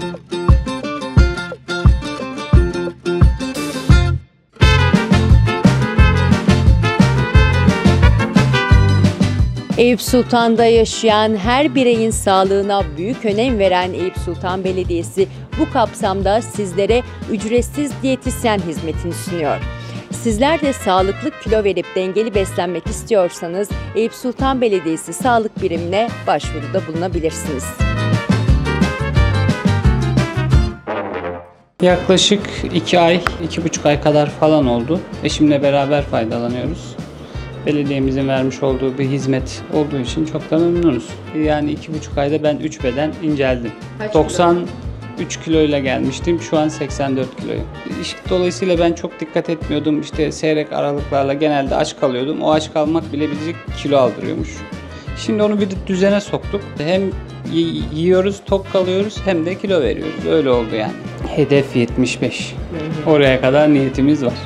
Eyüp Sultan'da yaşayan her bireyin sağlığına büyük önem veren Eyüp Sultan Belediyesi bu kapsamda sizlere ücretsiz diyetisyen hizmetini sunuyor. Sizler de sağlıklı kilo verip dengeli beslenmek istiyorsanız Eyüp Sultan Belediyesi Sağlık Birimine başvuruda bulunabilirsiniz. Yaklaşık 2 ay, 2,5 ay kadar falan oldu. Eşimle beraber faydalanıyoruz. Belediyemizin vermiş olduğu bir hizmet olduğu için çok da memnunuz. Yani 2,5 ayda ben 3 beden inceldim. 93 kiloyla gelmiştim. Şu an 84 kiloyum. Dolayısıyla ben çok dikkat etmiyordum. İşte seyrek aralıklarla genelde aç kalıyordum. O aç kalmak bile bizi kilo aldırıyormuş. Şimdi onu bir düzene soktuk. Hem yiyoruz, tok kalıyoruz hem de kilo veriyoruz. Öyle oldu yani. Hedef 75. Oraya kadar niyetimiz var.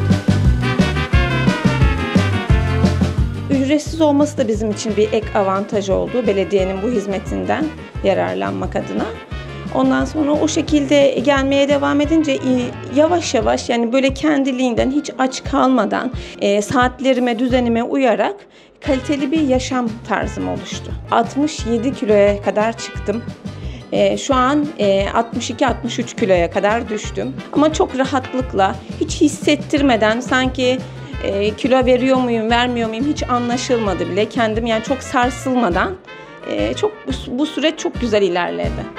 Ücretsiz olması da bizim için bir ek avantaj oldu. Belediyenin bu hizmetinden yararlanmak adına. Ondan sonra o şekilde gelmeye devam edince yavaş yavaş, yani böyle kendiliğinden hiç aç kalmadan saatlerime, düzenime uyarak kaliteli bir yaşam tarzım oluştu. 67 kiloya kadar çıktım. Şu an 62-63 kiloya kadar düştüm. Ama çok rahatlıkla, hiç hissettirmeden, sanki kilo veriyor muyum, vermiyor muyum hiç anlaşılmadı bile. Kendim yani çok sarsılmadan bu süreç çok güzel ilerledi.